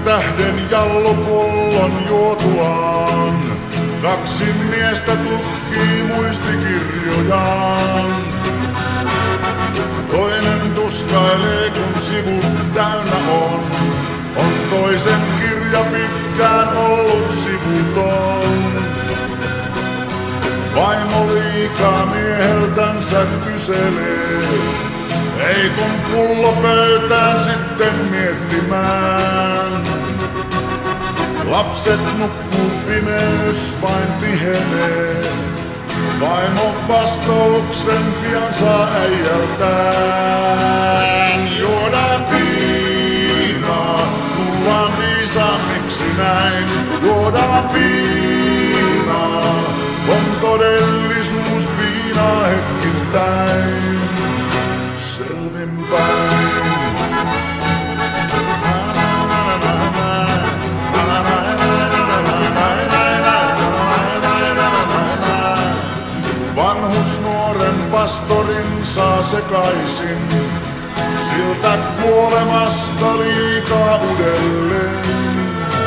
tähden jallopullon juotuaan. Kaksi miestä tutkii muistikirjojaan. Toinen tuskailee, kun sivut täynnä on. On toisen kirja pitkään ollut sivuton. Vaimo liikaa mieheltänsä kyselee. Ei kun pullo pöytään sitten miettimään. Lapset nukkuu, pimeys vain tihenee. Vaimo vastauksen pian saa äijältään. Juodaan viinaa, tullaan viisaammiksi näin. Juodaan viinaa, on todellisuus viinaa hetkittäin. Selvinpäin. Vanhus nuoren pastorin saa sekaisin, siltä kuolemasta liikaa uudelleen.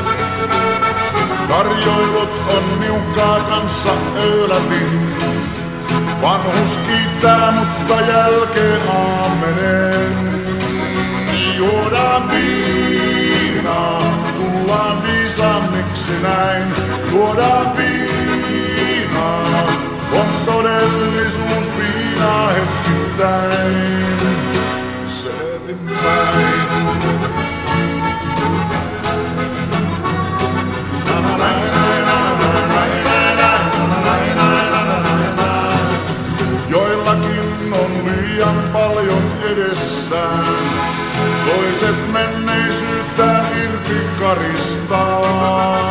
Tarjoilut on niukkaa kanssa öylätin. Vanhus kiittää, mutta jälkeen aamenen. Juodaan viinaa, tullaan viisaammiksi näin. Juodaan viinaa, on todellisuus viinaa hetkittäin. Selvinpäin. Joillakin on liian paljon edessään. Toiset menneisyyttään irti karistaa.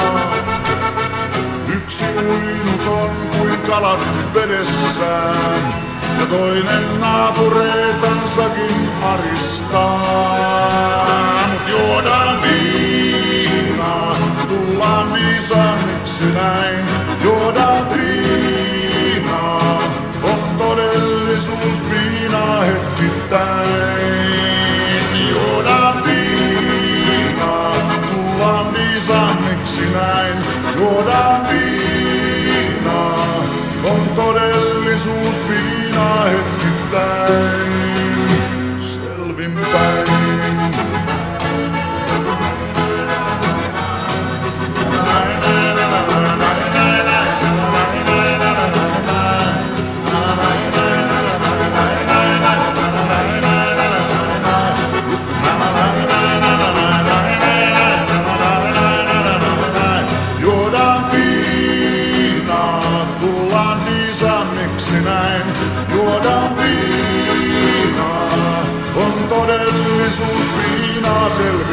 Yksi uinut on kuin kalat vedessään. Ja toinen naapureitansakin aristaa. Mut juodaan viinaa, tullaan viisaammiksi näin. Juodaan viinaa, on todellisuus viinaa hetkittäin. Juodaan viinaa, tullaan viisaammiksi näin. Juodaan viinaa, on todellisuus viinaa hetkittäin. Selvinpäin. Juodaan viinaa, on todellisuus viinaa selkeä.